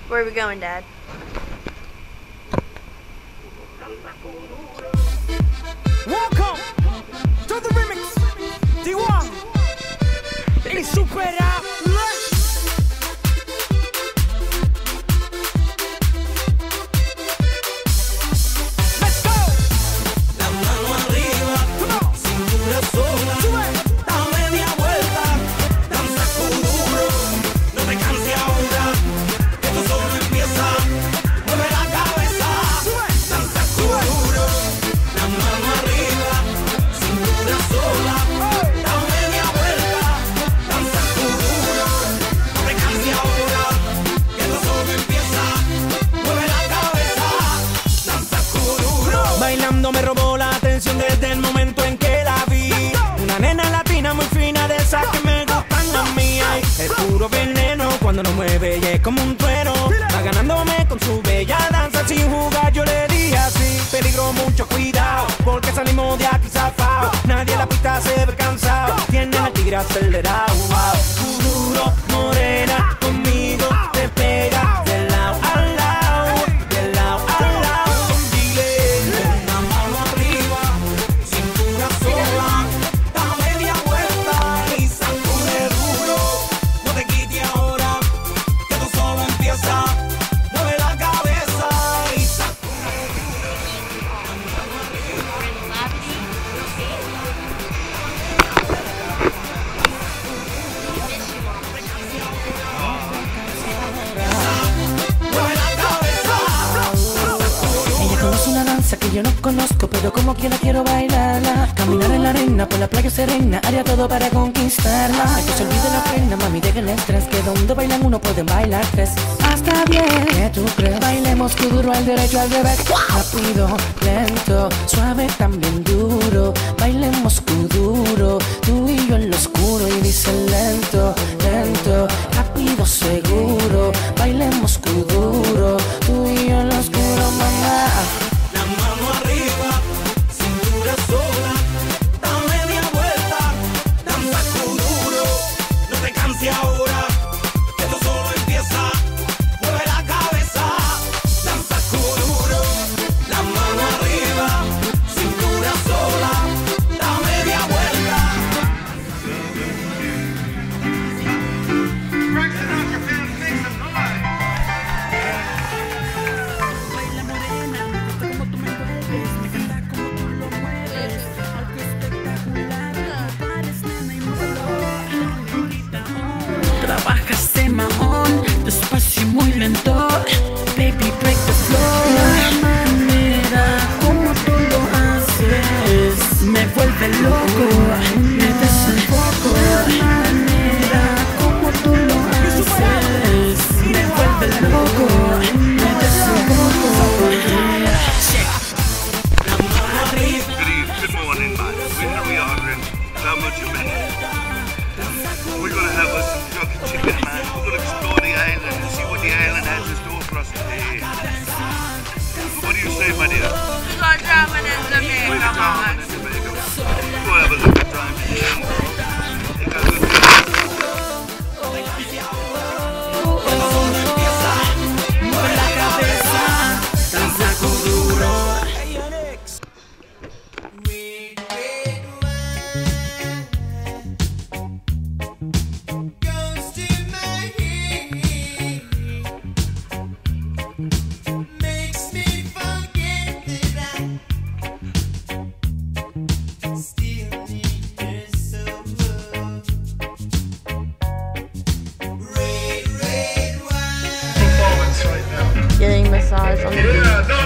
Where are we going, Dad? Welcome to the remix. D1 y Supera. Let's go. La mano arriba, cintura sola, da media vuelta, danza duro, no te canses ahora, que esto solo empieza, mueve la cabeza, danza duro, la mano arriba, cintura sola, da media vuelta, danza duro, no te canses ahora, que esto solo empieza, mueve la cabeza, danza duro. Bailando me robó la atención desde el momento en que la vi. Una nena latina muy fina, de esas que me gustan a mí. Ay, es puro veneno cuando nos mueve y es como un trueno. Va ganándome con su bella danza sin jugar. Yo le dije así: peligro, mucho cuidado, porque salimos de aquí zafao. Nadie en la pista se ve cansado, tiene el tigre acelerado. Wow. Duro, morena, conmigo te pega de lado a lado, de lado a lado. Dile. La mano arriba, cintura sola, da media vuelta y sacude duro. No te quites ahora, que esto solo empieza. Mueve la cabeza y sacude Ella conoce una danza que yo no conozco, pero como quiera quiero bailarla. Caminar en la arena, por la playa serena, haría todo para conquistarla. Que se olvide la pena, mami, deja el estrés, que donde bailan uno pueden bailar tres. Hasta bien, ¿qué tú crees? Bailemos duro al derecho, al revés, rápido, lento, suave, también duro. Bailemos duro, tú y yo en lo oscuro, y dice lento, lento, rápido, seguro. Bailemos duro, tú y yo en lo oscuro, mamá. la mano arriba, cintura sola, da media vuelta, danza duro. No te canses ahora, que esto solo empieza. Mueve la cabeza, danza duro. La mano arriba, cintura sola, da media vuelta. Baila morena, me gusta como tú me envuelves, me encanta como tú lo mueves, algo espectacular, no pares nena y muévelo. Trabajas de mahón, despacio y muy lento, baby break the floor. La manera como tú lo haces me vuelve loco, me desenfoco. La manera como tú lo haces me vuelve loco, me desenfoco. Good morning, mate. Here we are in Sandwich Bay. We're going to have us some chucky chicken, man. We're going to explore the island and see what the island has in store for us today. What do you say, my dear? We're driving in Jamaica, We're Mama. in Jamaica. We'll have a good time. Take a good time. Mueve la cabeza, danza duro. Getting massage on the beach.